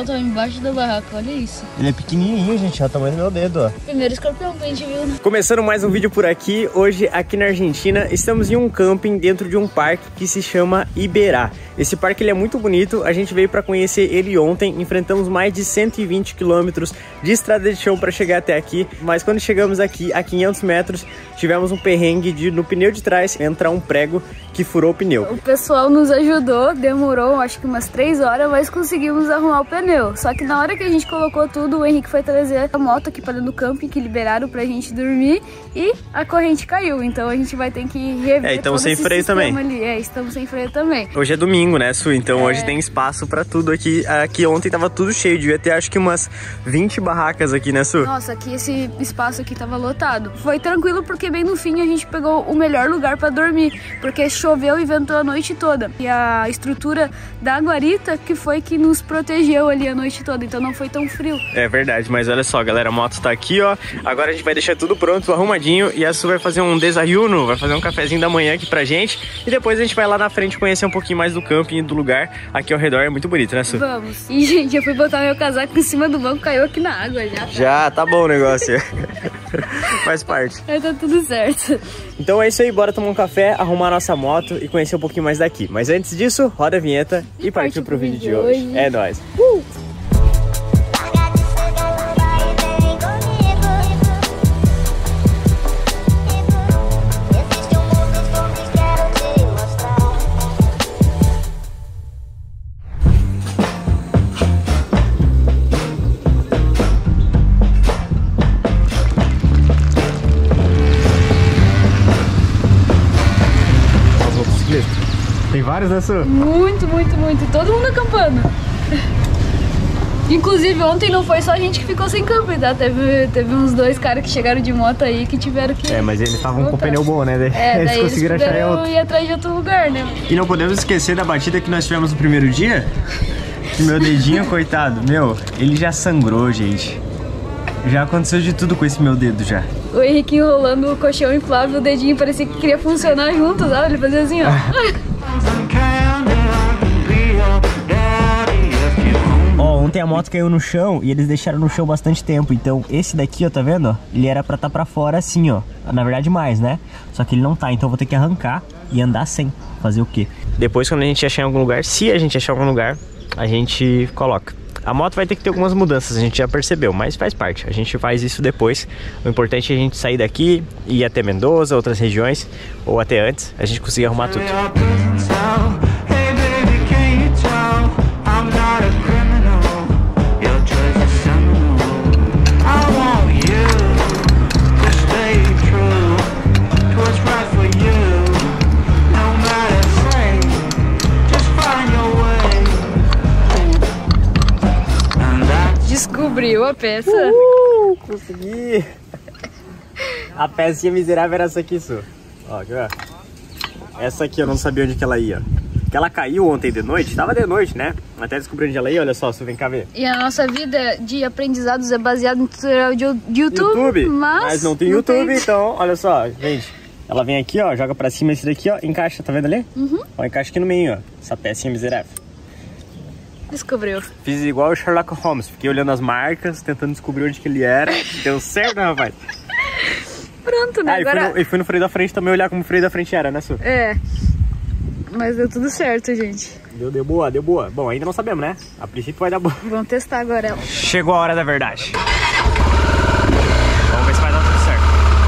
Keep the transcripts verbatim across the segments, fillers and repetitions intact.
escorpião tava embaixo da barraca, olha isso. Ele é pequenininho, gente, é o tamanho do meu dedo, ó. Primeiro escorpião que a gente viu, né? Começando mais um vídeo por aqui, hoje aqui na Argentina, estamos em um camping dentro de um parque que se chama Iberá. Esse parque ele é muito bonito, a gente veio para conhecer ele ontem, enfrentamos mais de cento e vinte quilômetros de estrada de chão para chegar até aqui, mas quando chegamos aqui a quinhentos metros, tivemos um perrengue de no pneu de trás entrar um prego que furou o pneu. O pessoal nos ajudou, demorou acho que umas três horas, mas conseguimos arrumar o pneu. Só que na hora que a gente colocou tudo, o Henrique foi trazer a moto aqui para dentro do camping, que liberaram pra gente dormir, e a corrente caiu, então a gente vai ter que rever. É, estamos sem freio também. Ali. É, estamos sem freio também. Hoje é domingo, né, Su? Então é... hoje tem espaço pra tudo aqui. Aqui ontem tava tudo cheio, devia ter acho que umas vinte barracas aqui, né, Su? Nossa, aqui esse espaço aqui tava lotado. Foi tranquilo porque bem no fim a gente pegou o melhor lugar pra dormir, porque choveu e ventou a noite toda. E a estrutura da guarita que foi que nos protegeu ali a noite toda, então não foi tão frio. É verdade, mas olha só, galera, a moto tá aqui, ó. Agora a gente vai deixar tudo pronto, arrumadinho, e a Su vai fazer um desayuno, vai fazer um cafezinho da manhã aqui pra gente, e depois a gente vai lá na frente conhecer um pouquinho mais do camping e do lugar. Aqui ao redor é muito bonito, né, Su? Vamos. E, gente, eu fui botar meu casaco em cima do banco, caiu aqui na água já. Já, tá bom o negócio. Faz parte. Aí tá tudo certo. Então é isso aí, bora tomar um café, arrumar a nossa moto e conhecer um pouquinho mais daqui. Mas antes disso, roda a vinheta e, e partiu pro vídeo de hoje. hoje. É nóis. Uh! Tem vários, né, Su? Muito, muito, muito. Todo mundo acampando. Inclusive, ontem não foi só a gente que ficou sem campo, tá? Teve, teve uns dois caras que chegaram de moto aí que tiveram que... É, mas eles estavam com o pneu bom, né? É, eles daí conseguiram eles achar outro. ir atrás de outro lugar, né? E não podemos esquecer da batida que nós tivemos no primeiro dia. Que meu dedinho, coitado, meu, ele já sangrou, gente. Já aconteceu de tudo com esse meu dedo já. O Henrique enrolando o colchão inflável, o dedinho parecia que queria funcionar junto, sabe? Ele fazia assim, ó. Ó, ontem a moto caiu no chão e eles deixaram no chão bastante tempo. Então esse daqui, ó, tá vendo? Ó, ele era pra tá pra fora assim, ó. Na verdade mais, né? Só que ele não tá, então eu vou ter que arrancar e andar sem. Fazer o quê? Depois, quando a gente achar em algum lugar, se a gente achar em algum lugar, a gente coloca. A moto vai ter que ter algumas mudanças, a gente já percebeu, mas faz parte. A gente faz isso depois. O importante é a gente sair daqui e ir até Mendoza, outras regiões, ou até antes, a gente conseguir arrumar tudo. Descobriu a peça. Uh, consegui! A pecinha miserável era essa aqui, Su. Ó, aqui, ó. Essa aqui eu não sabia onde que ela ia. Que ela caiu ontem de noite, tava de noite, né? Até descobri onde ela ia, olha só, Su, vem cá ver. E a nossa vida de aprendizados é baseada em tutorial de YouTube, YouTube mas, mas não tem não YouTube, tem... então, olha só, gente. Ela vem aqui, ó, joga pra cima esse daqui, ó, encaixa, tá vendo ali? Uhum. Ó, encaixa aqui no meio, ó, essa pecinha miserável. Descobriu. Fiz igual o Sherlock Holmes, fiquei olhando as marcas, tentando descobrir onde que ele era. Deu certo, né, rapaz? Pronto, né? Ah, Agora... e, fui no, e fui no freio da frente também olhar como o freio da frente era, né, Su? É. Mas deu tudo certo, gente. Deu, deu boa, deu boa. Bom, ainda não sabemos, né? A princípio vai dar boa. Vamos testar agora ela. Chegou a hora da verdade. Vamos ver se vai dar tudo certo.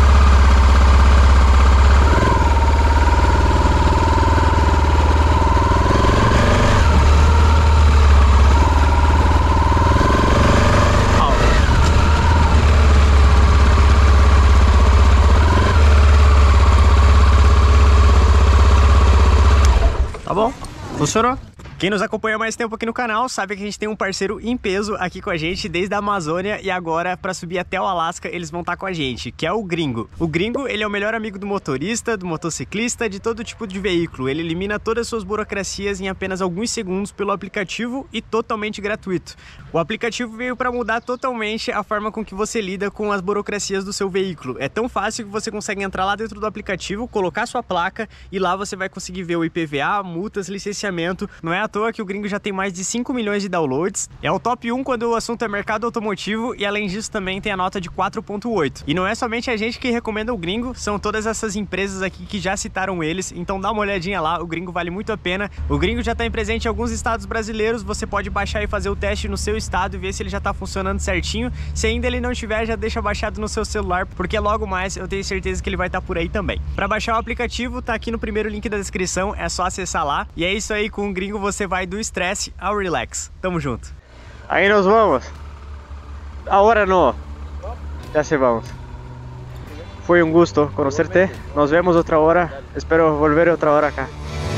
Tá bom, funcionou. Quem nos acompanha mais tempo aqui no canal sabe que a gente tem um parceiro em peso aqui com a gente desde a Amazônia e agora para subir até o Alasca eles vão estar com a gente, que é o Gringo. O Gringo, ele é o melhor amigo do motorista, do motociclista, de todo tipo de veículo. Ele elimina todas as suas burocracias em apenas alguns segundos pelo aplicativo e totalmente gratuito. O aplicativo veio para mudar totalmente a forma com que você lida com as burocracias do seu veículo. É tão fácil que você consegue entrar lá dentro do aplicativo, colocar sua placa e lá você vai conseguir ver o I P V A, multas, licenciamento. Não é à toa que o Gringo já tem mais de cinco milhões de downloads. É o top um quando o assunto é mercado automotivo e além disso também tem a nota de quatro ponto oito. E não é somente a gente que recomenda o Gringo, são todas essas empresas aqui que já citaram eles, então dá uma olhadinha lá, o Gringo vale muito a pena. O Gringo já está presente em alguns estados brasileiros, você pode baixar e fazer o teste no seu estado e ver se ele já está funcionando certinho. Se ainda ele não tiver, já deixa baixado no seu celular, porque logo mais eu tenho certeza que ele vai estar por aí também. Para baixar o aplicativo, tá aqui no primeiro link da descrição, é só acessar lá. E é isso aí, com o Gringo você vai do estresse ao relax. Tamo junto. Aí nós vamos. Agora não. Já se vamos. Foi um gosto conhecerte. Nos vemos outra hora. Espero volver outra hora cá.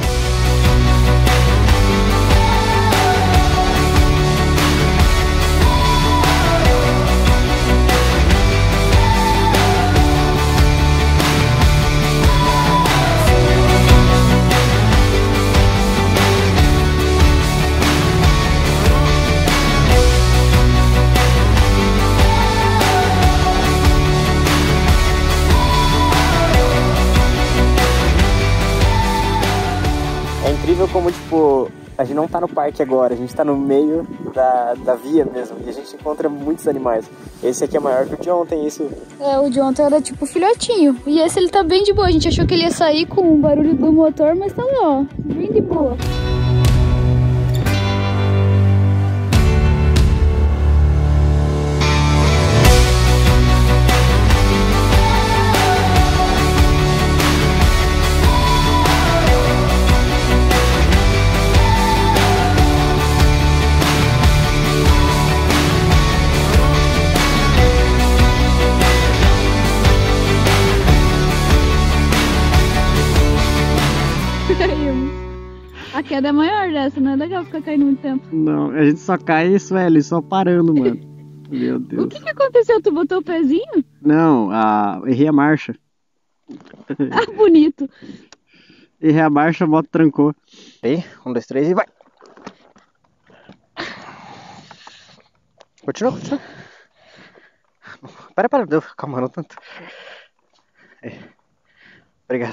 É incrível como, tipo, a gente não tá no parque agora, a gente tá no meio da, da via mesmo, e a gente encontra muitos animais. Esse aqui é maior que o de ontem, isso... É, o de ontem era tipo filhotinho, e esse ele tá bem de boa, a gente achou que ele ia sair com o barulho do motor, mas tá lá, ó, bem de boa. A queda é maior dessa, não é legal ficar caindo muito tempo. Não, a gente só cai isso, velho, só parando, mano. Meu Deus. O que que aconteceu? Tu botou o pezinho? Não, a... errei a marcha. Ah, bonito. Errei a marcha, a moto trancou. Aí, um, dois, três e vai. Continua, continua. Para, para, calma, não tanto. Aí. Obrigado.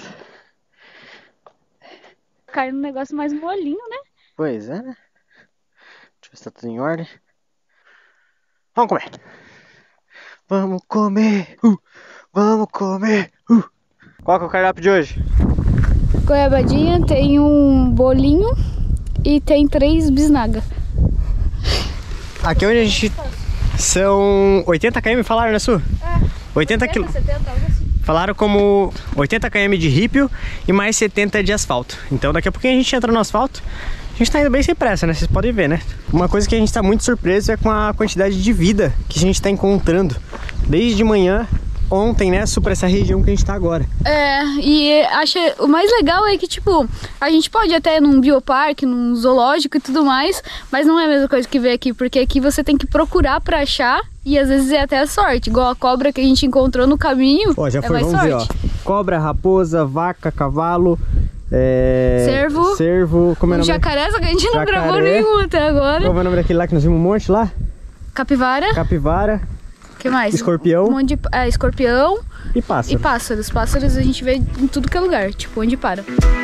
Cai num negócio mais molinho, né? Pois é, né? Deixa eu ver se tá tudo em ordem. Vamos comer. Vamos comer. Uh, vamos comer. Uh. Qual que é o cardápio de hoje? Goiabadinha, tem um bolinho e tem três bisnaga. Aqui onde a gente... São oitenta quilômetros, falaram, né, Su? É. oitenta quilômetros. setenta, algo assim. Falaram como oitenta quilômetros de rípio e mais setenta de asfalto. Então daqui a pouquinho a gente entra no asfalto. A gente tá indo bem sem pressa, né? Vocês podem ver, né? Uma coisa que a gente tá muito surpreso é com a quantidade de vida que a gente tá encontrando. Desde manhã, ontem, né? Super essa região que a gente tá agora. É, e acha, o mais legal é que, tipo, a gente pode até ir num bioparque, num zoológico e tudo mais, mas não é a mesma coisa que ver aqui, porque aqui você tem que procurar pra achar. E às vezes é até a sorte, igual a cobra que a gente encontrou no caminho. Ó, já é foi, mais vamos sorte. ver, ó. Cobra, raposa, vaca, cavalo, é... cervo, cervo, como é o nome? Jacaré, só que a gente não Jacaré. gravou nenhum até agora. Qual é o nome daquele lá que nós vimos um monte lá? Capivara. Capivara. Que mais? Escorpião. Um monte de, é, escorpião. E pássaro. E pássaros. Pássaros a gente vê em tudo que é lugar, tipo, onde para.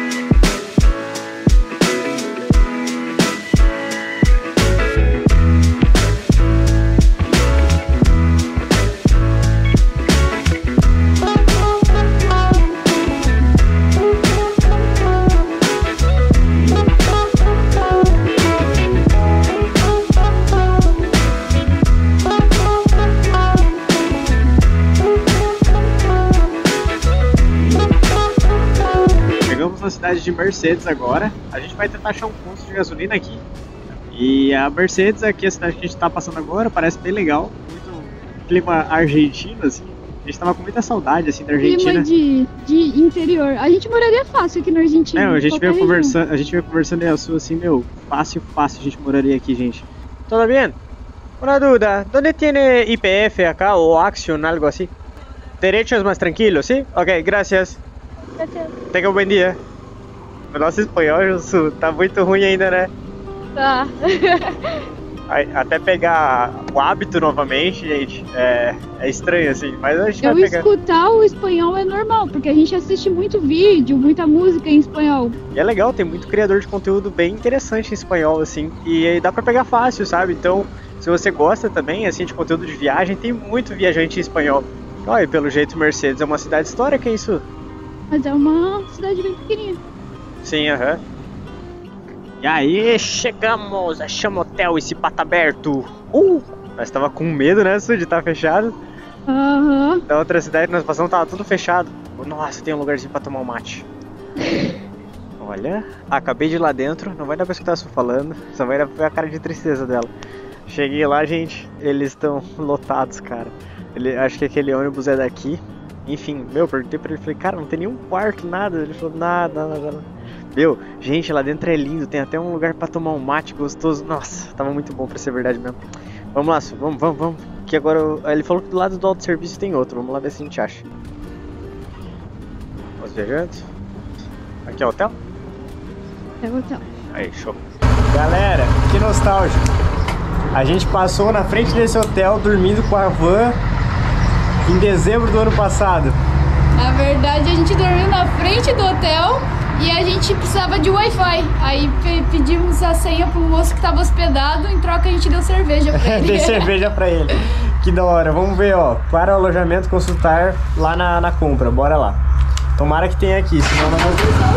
Na cidade de Mercedes agora, a gente vai tentar achar um posto de gasolina aqui. E a Mercedes, aqui a cidade que a gente tá passando agora, parece bem legal, muito clima argentino, assim. A gente tava com muita saudade, assim, da Argentina. Clima de, de interior. A gente moraria fácil aqui na Argentina. É, a gente veio região. conversando, a gente veio conversando e a sua assim, meu, fácil, fácil a gente moraria aqui, gente. Tudo bem? Uma dúvida, onde tem I P F acá, ou Action, algo assim? Derechos mais tranquilos, sim? Ok, gracias. Tenha um bom dia. O nosso espanhol, Su, tá muito ruim ainda, né? Tá. Até pegar o hábito novamente, gente, é, é estranho assim, mas a gente vai Eu pegar. escutar o espanhol é normal, porque a gente assiste muito vídeo, muita música em espanhol. E é legal, tem muito criador de conteúdo bem interessante em espanhol, assim, e aí dá pra pegar fácil, sabe? Então, se você gosta também, assim, de conteúdo de viagem, tem muito viajante em espanhol. Olha, pelo jeito Mercedes é uma cidade histórica, é isso? Mas é uma cidade bem pequenininha. Sim, aham. E aí, chegamos, achamos hotel, esse pata aberto. Uh! Nós tava com medo, né, de estar fechado. Aham. Da outra cidade que nós passamos tava tudo fechado. Nossa, tem um lugarzinho pra tomar um mate. Olha, acabei de ir lá dentro, não vai dar pra escutar isso falando, só vai dar pra ver a cara de tristeza dela. Cheguei lá, gente, eles estão lotados, cara. Ele, acho que aquele ônibus é daqui. Enfim, meu, perguntei pra ele, falei, cara, não tem nenhum quarto, nada. Ele falou, nada, nada, nada. Meu, gente, lá dentro é lindo, tem até um lugar pra tomar um mate gostoso. Nossa, tava muito bom pra ser verdade mesmo. Vamos lá, vamos, vamos, vamos. Que agora, eu... ele falou que do lado do autosserviço tem outro, vamos lá ver se a gente acha. Os viajantes. Aqui é o hotel? É o hotel. Aí, show. Galera, que nostálgico. A gente passou na frente desse hotel dormindo com a van em dezembro do ano passado. Na verdade, a gente dormiu na frente do hotel e a gente precisava de Wi-Fi. Aí pe pedimos a senha pro moço que tava hospedado, em troca a gente deu cerveja pra ele. Dei cerveja pra ele. Que da hora. Vamos ver, ó. Para o alojamento, consultar lá na, na compra. Bora lá. Tomara que tenha aqui, senão não vou...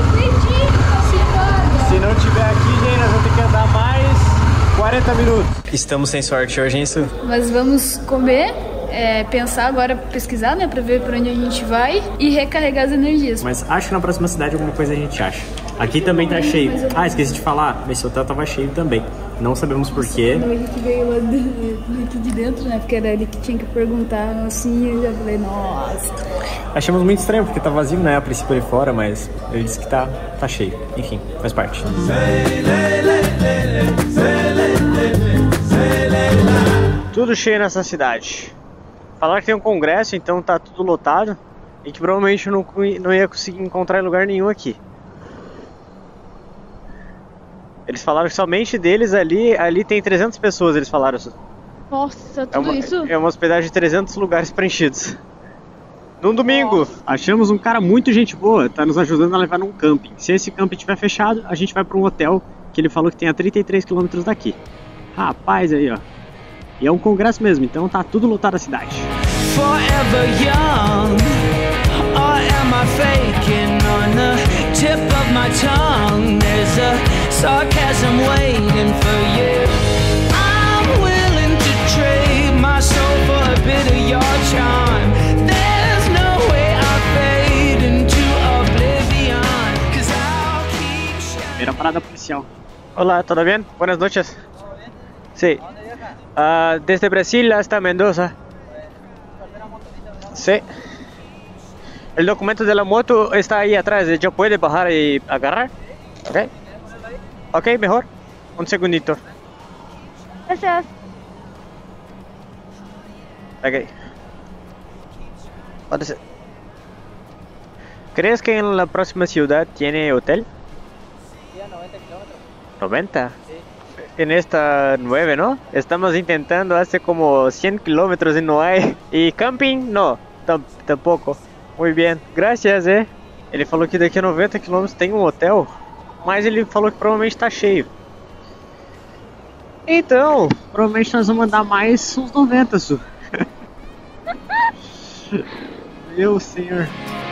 Se não tiver aqui, gente, nós vamos ter que andar mais quarenta minutos. Estamos sem sorte hoje, hein, Su? Mas vamos comer, é, pensar agora, pesquisar, né, pra ver pra onde a gente vai e recarregar as energias. Mas acho que na próxima cidade alguma coisa a gente acha. Aqui também tá cheio. Ah, esqueci de falar, esse hotel tava cheio também. Não sabemos porquê. O Henrique veio lá de, aqui de dentro, né, porque era ele que tinha que perguntar, assim, eu já falei, nossa. Achamos muito estranho, porque tá vazio, né, a princípio ali fora, mas ele disse que tá, tá cheio. Enfim, faz parte. Tudo cheio nessa cidade. Falaram que tem um congresso, então tá tudo lotado. E que provavelmente eu não, não ia conseguir encontrar em lugar nenhum aqui. Eles falaram que somente deles ali, ali tem trezentas pessoas, eles falaram. Nossa, tudo é uma, isso? É uma hospedagem de trezentos lugares preenchidos. Num domingo, nossa, achamos um cara muito gente boa, tá nos ajudando a levar num camping. Se esse camping estiver fechado, a gente vai para um hotel que ele falou que tem a trinta e três quilômetros daqui. Rapaz, aí ó. E é um congresso mesmo, então tá tudo lotado a cidade. Forever young, or am I faking on the tip of my tongue? There's a sarcasm waiting for you. I'm willing to trade my soul for a bit of your charm. There's no way I'll fade into oblivion, 'cause I'll keep shining. Primeira parada policial. Olá, ¿todo bien? Buenas noches. Sí. Uh, desde Brasil hasta Mendoza. Sí. El documento de la moto está ahí atrás. ¿Ya puede bajar y agarrar? Ok. Ok, mejor. Un segundito. Gracias. Ok. ¿Crees que en la próxima ciudad tiene hotel? noventa kilómetros. ¿noventa? Sí. En esta nueve, ¿no? Estamos intentando hace como cien kilómetros y no hay. ¿Y camping? No, tampoco. Muy bien, gracias, eh. Ele falou que daqui a noventa quilômetros tem um hotel, mas ele falou que provavelmente tá cheio. Então, provavelmente nós vamos andar mais uns noventa, Su. Meu senhor.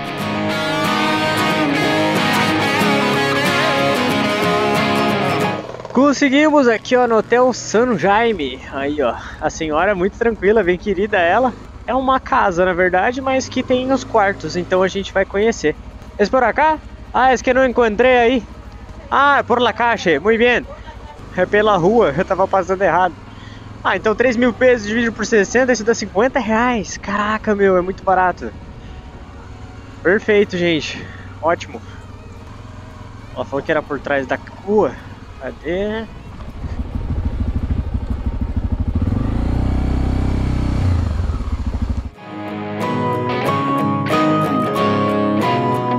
Conseguimos aqui, ó, no Hotel San Jaime. Aí, ó, a senhora muito tranquila, bem querida ela. É uma casa, na verdade, mas que tem os quartos, então a gente vai conhecer. ¿Es por acá? Ah, es que não encontrei aí. Ah, por la calle, muy bien. É pela rua, eu tava passando errado. Ah, então três mil pesos dividido por sessenta, isso dá cinquenta reais. Caraca, meu, é muito barato. Perfeito, gente. Ótimo. Ela falou que era por trás da rua. Cadê?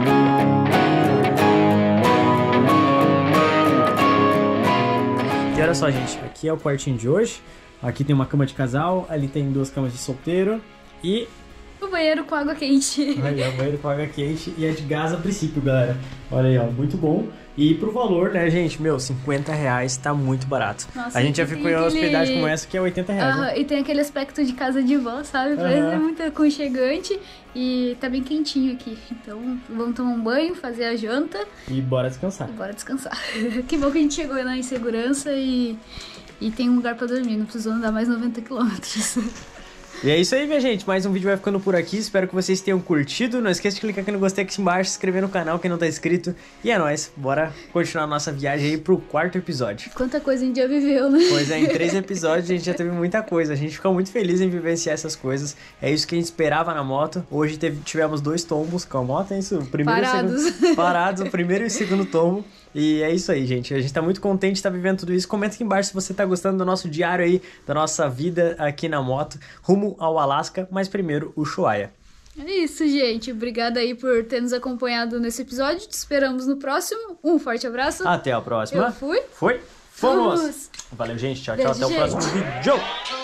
Y ahora olha só, gente. Aqui é o quartinho de hoje. Aqui tem uma cama de casal, ali tem duas camas de solteiro e... o banheiro com água quente. Aí, é o banheiro com água quente e é de gás a princípio, galera. Olha aí, ó, muito bom. E pro valor, né, gente, meu, cinquenta reais tá muito barato. Nossa, a gente já ficou em uma aquele... hospedagem como essa que é oitenta reais. Uhum, né? E tem aquele aspecto de casa de vó, sabe? Parece Uhum. muito aconchegante e tá bem quentinho aqui. Então vamos tomar um banho, fazer a janta E bora descansar. e bora descansar. Que bom que a gente chegou lá em segurança e, e tem um lugar pra dormir, não precisou andar mais noventa quilômetros. E é isso aí, minha gente. Mais um vídeo vai ficando por aqui. Espero que vocês tenham curtido. Não esqueça de clicar aqui no gostei aqui embaixo, se inscrever no canal quem não tá inscrito. E é nóis. Bora continuar a nossa viagem aí pro quarto episódio. Quanta coisa a gente já viveu, né? Pois é, em três episódios a gente já teve muita coisa. A gente ficou muito feliz em vivenciar essas coisas. É isso que a gente esperava na moto. Hoje teve, tivemos dois tombos com a moto, é isso? O primeiro Parados. E o segundo, parados, o primeiro e o segundo tombo. E é isso aí, gente. A gente tá muito contente de estar vivendo tudo isso. Comenta aqui embaixo se você tá gostando do nosso diário aí, da nossa vida aqui na moto, rumo ao Alasca. Mas primeiro, o Ushuaia. É isso, gente. Obrigada aí por ter nos acompanhado nesse episódio. Te esperamos no próximo. Um forte abraço. Até a próxima. Eu fui. Foi. Fomos. Fomos. Valeu, gente. Tchau, Beijo, tchau. Até o gente. próximo vídeo.